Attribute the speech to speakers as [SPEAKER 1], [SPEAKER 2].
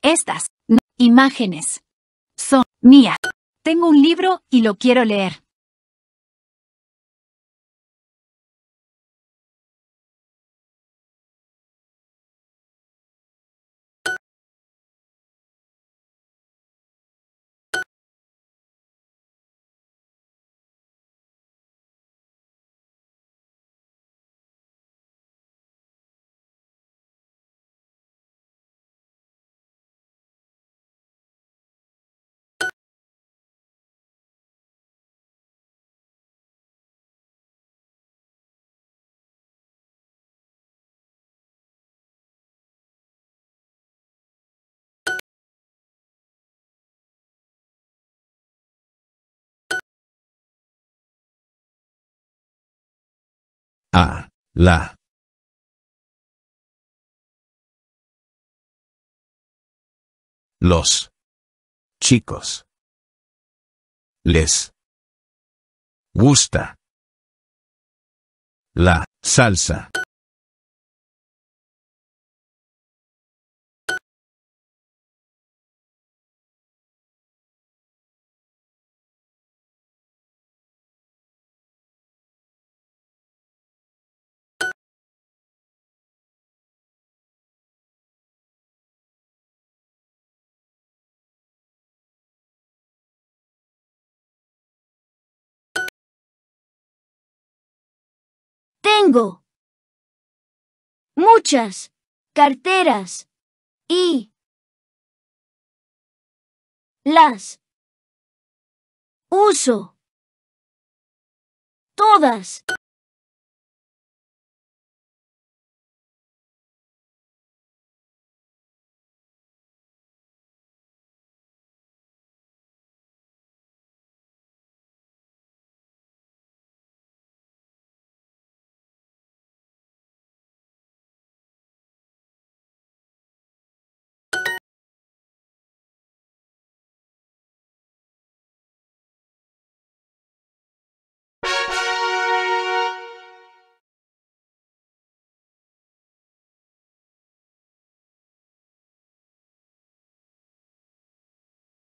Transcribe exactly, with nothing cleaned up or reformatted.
[SPEAKER 1] Estas no, imágenes son mías. Tengo un libro y lo quiero leer.
[SPEAKER 2] A. La. Los. Chicos. Les. Gusta. La salsa.
[SPEAKER 3] Tengo muchas carteras y las uso todas.